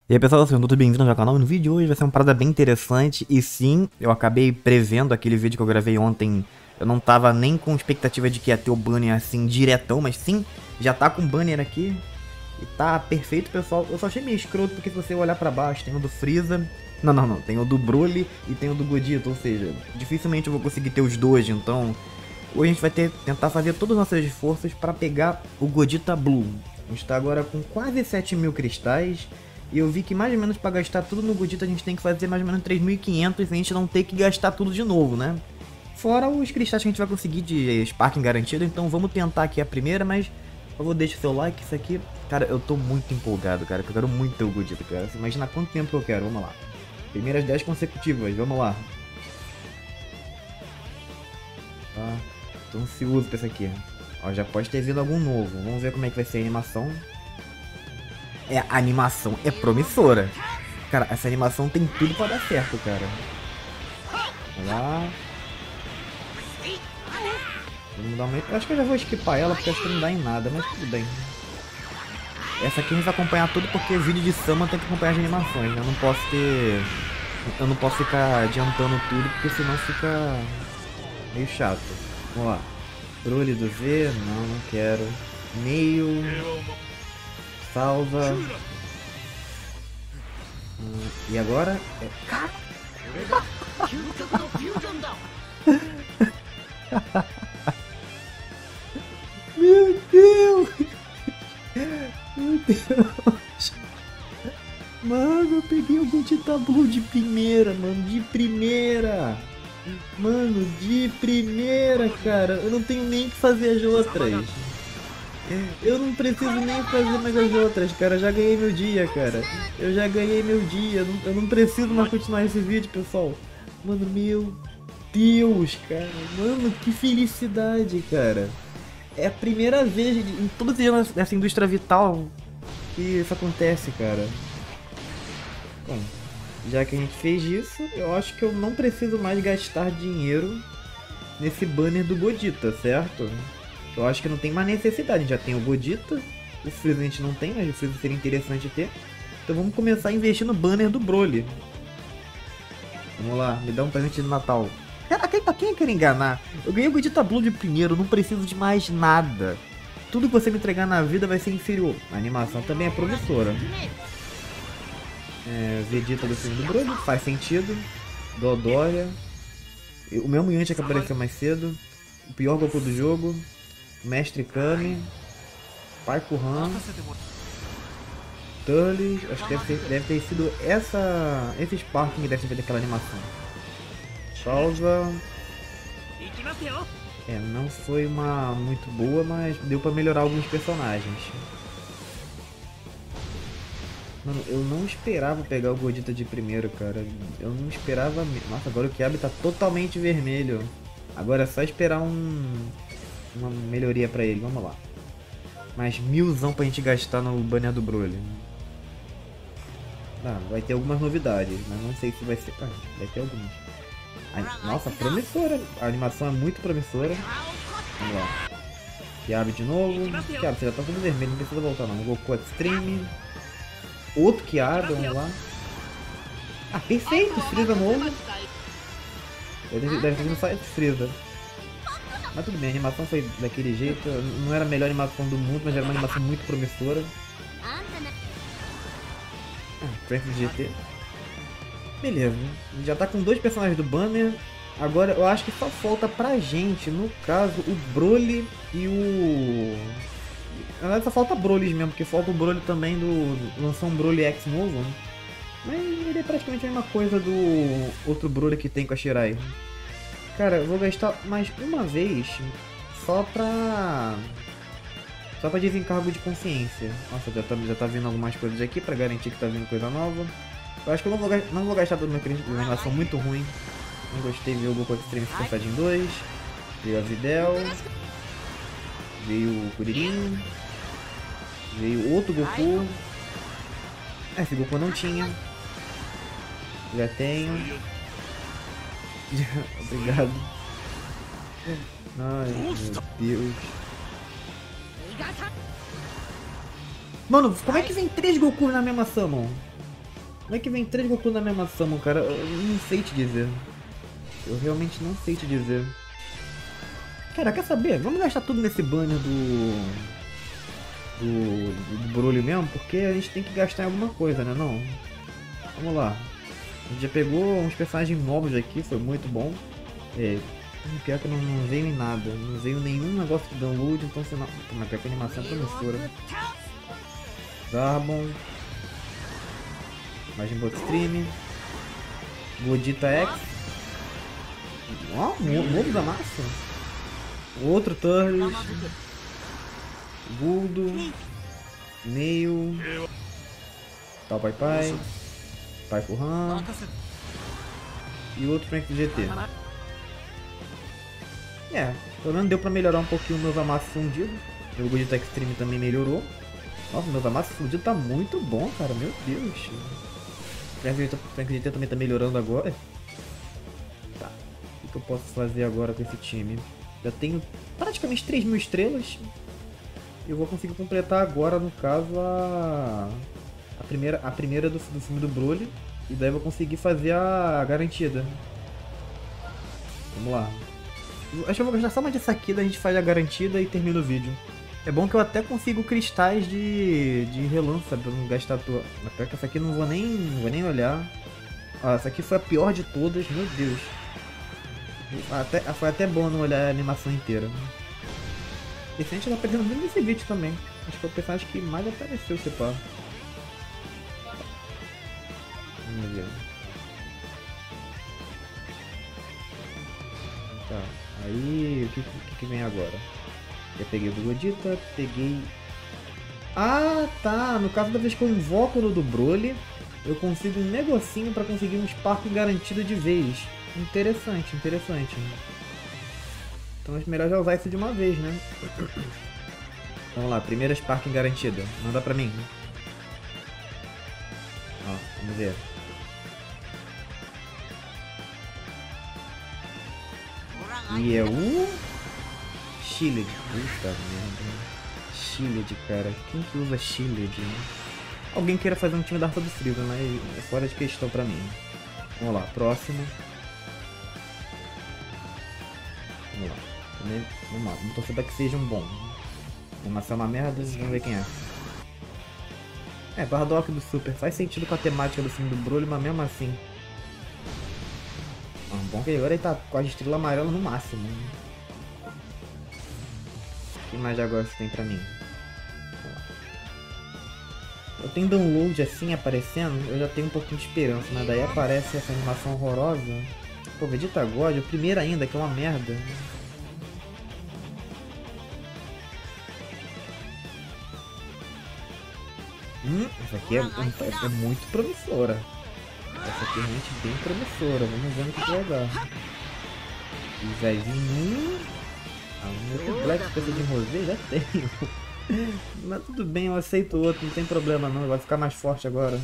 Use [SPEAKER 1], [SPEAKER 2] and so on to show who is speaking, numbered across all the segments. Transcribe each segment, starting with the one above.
[SPEAKER 1] E aí pessoal, sejam todos bem-vindos ao canal. No vídeo de hoje vai ser uma parada bem interessante. E sim, eu acabei prevendo aquele vídeo que eu gravei ontem. Eu não tava nem com expectativa de que ia ter o banner assim diretão, mas sim, já tá com o banner aqui. E tá perfeito, pessoal. Eu só achei meio escroto porque se você olhar pra baixo, tem o do Freeza. Não. Tem o do Broly e tem o do Godito. Ou seja, dificilmente eu vou conseguir ter os dois. Então, hoje a gente vai tentar fazer todos os nossos esforços pra pegar o Godita Blue. A gente tá agora com quase 7.000 cristais. E eu vi que mais ou menos para gastar tudo no Godito a gente tem que fazer mais ou menos 3.500 e a gente não ter que gastar tudo de novo, né? Fora os cristais que a gente vai conseguir de Sparking garantido, então vamos tentar aqui a primeira, mas por favor deixa o seu like, isso aqui... Cara, eu tô muito empolgado, cara, porque eu quero muito ter o Godito, cara. Você imagina quanto tempo eu quero, vamos lá. Primeiras 10 consecutivas, vamos lá. Tá, tô ansioso pra isso aqui. Ó, já pode ter vindo algum novo, vamos ver como é que vai ser a animação. A animação é promissora. Cara, essa animação tem tudo pra dar certo, cara. Vamos lá. Vamos dar uma... Eu acho que eu já vou esquipar ela, porque acho que não dá em nada, mas tudo bem. Essa aqui a gente vai acompanhar tudo, porque vídeo de Sama tem que acompanhar as animações, né? Eu não posso ter... Eu não posso ficar adiantando tudo, porque senão fica meio chato. Vamos lá. Broly do V, não quero. Meio... Salva. E agora? Meu Deus! Meu Deus! Mano, eu peguei o Godita Blue de primeira, mano. De primeira! Mano, de primeira, cara. Eu não tenho nem que fazer as outras. Eu não preciso nem fazer mais as outras, cara. Eu já ganhei meu dia, cara. Eu já ganhei meu dia. Eu não preciso mais continuar esse vídeo, pessoal. Mano, meu Deus, cara. Mano, que felicidade, cara. É a primeira vez em todos os dias dessa indústria vital que isso acontece, cara. Bom, já que a gente fez isso, eu acho que eu não preciso mais gastar dinheiro nesse banner do Godita, certo? Eu acho que não tem mais necessidade, a gente já tem o Godita, o Freeza a gente não tem, mas o Freeza seria interessante ter. Então vamos começar a investir no banner do Broly. Vamos lá, me dá um presente de Natal. Cara, quem eu quero enganar? Eu ganhei o Godita Blue de primeiro, não preciso de mais nada. Tudo que você me entregar na vida vai ser inferior. A animação também é promissora. Vegeta do filme do Broly, faz sentido. Dodoria. O mesmo Yantia que apareceu mais cedo. O pior Goku do jogo. Mestre Kami, Pai Kuhan, Turles, acho que deve ter sido esse Sparking que deve ter feito aquela animação. Salva. Não foi uma muito boa, mas deu pra melhorar alguns personagens. Mano, eu não esperava pegar o Godita de primeiro, cara. Eu não esperava... Nossa, agora o Kiabi tá totalmente vermelho. Agora é só esperar uma melhoria pra ele, vamos lá. Mais 1000zão pra gente gastar no banner do Broly. Vai ter algumas novidades, mas não sei se vai ser... vai ter algumas. Nossa, promissora. A animação é muito promissora. Vamos lá. Kiabi de novo. Kiabi, você já tá tudo vermelho, não precisa voltar não. Goku Extreme. Outro Kiabi, vamos lá. Perfeito, Freeza novo. Deve ter vindo só esse Freeza. Mas tudo bem, a animação foi daquele jeito, não era a melhor animação do mundo, mas era uma animação muito promissora. Trunks GT. Beleza, já tá com dois personagens do banner. Agora eu acho que só falta pra gente, no caso, o Broly e o... Na verdade só falta Broly mesmo, porque falta o Broly também lançou um Broly X novo. Mas ele é praticamente a mesma coisa do outro Broly que tem com a Shirai. Cara, eu vou gastar mais uma vez só pra desencargo de consciência. Nossa, já tá vindo algumas coisas aqui pra garantir que tá vindo coisa nova. Eu acho que eu não vou gastar todo o meu crédito de animação muito ruim. Não gostei de ver o Goku Extreme Super Saiyajin 2. Veio a Videl. Veio o Kuririn. Veio outro Goku. Esse Goku não tinha. Já tenho. Obrigado. Ai, meu Deus. Mano, como é que vem 3 Goku na mesma summon? Como é que vem 3 Goku na mesma Summon, cara? Eu não sei te dizer. Eu realmente não sei te dizer. Cara, quer saber? Vamos gastar tudo nesse banner do Broly mesmo, porque a gente tem que gastar em alguma coisa, né? Não? Vamos lá. A gente já pegou uns personagens novos aqui, foi muito bom. Pior que não veio em nada, não veio nenhum negócio de download, então você não. Mas pior que a animação é promissora. Zarbon. Majin Buu Extreme. Godita X. Ó, novo da massa. Outro Turles. Guldo. Neil. Tal Pai Pai. Pai Furran. E outro Frank do GT. Pelo menos deu pra melhorar um pouquinho o meu Zamasu fundido. O Godita Extreme também melhorou. Nossa, o meu Zamasu fundido tá muito bom, cara. Meu Deus. O Frank GT também tá melhorando agora. Tá. O que eu posso fazer agora com esse time? Já tenho praticamente 3.000 estrelas. Eu vou conseguir completar agora, no caso, a primeira do filme do Broly. E daí eu vou conseguir fazer a garantida. Vamos lá. Acho que eu vou gastar só mais disso aqui, daí a gente faz a garantida e termina o vídeo. É bom que eu até consigo cristais de relance, sabe? Pra não gastar toda. Mas pior que essa aqui eu não vou nem olhar. Ó, essa aqui foi a pior de todas, meu Deus. Foi até bom não olhar a animação inteira. Esse a gente tá perdendo muito nesse vídeo também. Acho que é o personagem que mais apareceu, se pá. Vamos ver. Tá, aí o que vem agora? Eu peguei o do Godita, peguei... Ah, tá! No caso da vez que eu invoco no do Broly, eu consigo um negocinho pra conseguir um Spark garantido de vez. Interessante, interessante. Então é melhor já usar isso de uma vez, né? Vamos lá, primeira Spark garantida. Manda pra mim. Ó, vamos ver. E é o... Shielded. Puta merda. Shielded, cara. Quem que usa Shielded? Alguém queira fazer um time da Arca do Frio, mas é fora de questão pra mim. Vamos lá, próximo. Vamos lá. Vamos lá, vamos torcer pra que seja um bom. Vamos ser uma merda, vamos ver quem é. Bardock do Super. Faz sentido com a temática do filme do Broly, mas mesmo assim. Bom que agora ele tá com a estrela amarela no máximo. O que mais agora você tem pra mim? Eu tenho download assim aparecendo, eu já tenho um pouquinho de esperança, mas daí aparece essa animação horrorosa. Pô, Vegeta God, o primeiro ainda, que é uma merda. Essa aqui é muito promissora. Essa aqui é realmente bem promissora, vamos ver no que vai dar. E Zezinho. Outro Black Peça de Rosé já tenho. Mas tudo bem, eu aceito o outro, não tem problema não, vai ficar mais forte agora.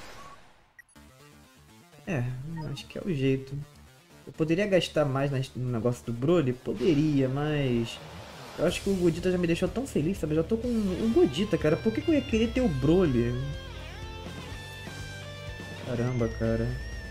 [SPEAKER 1] Acho que é o jeito. Eu poderia gastar mais no negócio do Broly? Poderia, mas... Eu acho que o Godita já me deixou tão feliz, sabe? Eu já tô com o Godita, cara. Por que eu ia querer ter o Broly? Caramba, cara.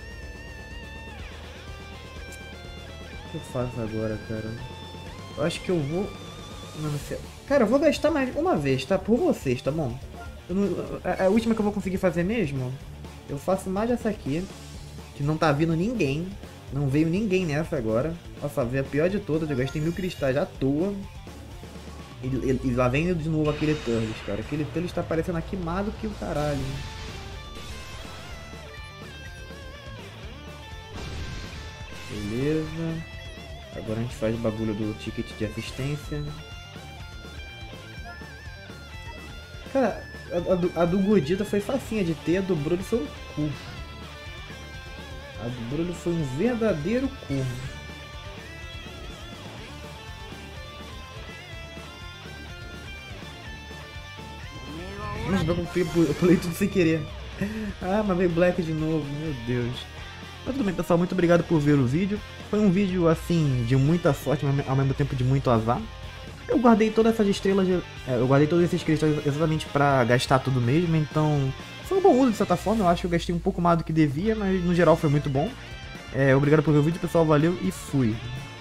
[SPEAKER 1] O que eu faço agora, cara? Eu acho que eu vou... Mano, cara, eu vou gastar mais uma vez, tá? Por vocês, tá bom? É a última que eu vou conseguir fazer mesmo. Eu faço mais essa aqui. Que não tá vindo ninguém. Não veio ninguém nessa agora. Nossa, veio a pior de todas. Eu gastei 1000 cristais à toa. E lá vem de novo aquele Turles, cara. Aquele Turles tá parecendo aqui mais do que o caralho. Beleza. Agora a gente faz o bagulho do ticket de assistência. Cara, a do Godita foi facinha de ter, a do Broly foi um cu. A do Broly foi um verdadeiro cu. Nossa, eu pulei tudo sem querer. Ah, mas veio Black de novo, meu Deus. Mas tudo bem, pessoal, muito obrigado por ver o vídeo. Foi um vídeo, assim, de muita sorte, mas ao mesmo tempo de muito azar. Eu guardei todas essas estrelas, eu guardei todos esses cristais exatamente pra gastar tudo mesmo, então Foi um bom uso, de certa forma. Eu acho que eu gastei um pouco mais do que devia, mas no geral foi muito bom. Obrigado por ver o vídeo, pessoal. Valeu e fui.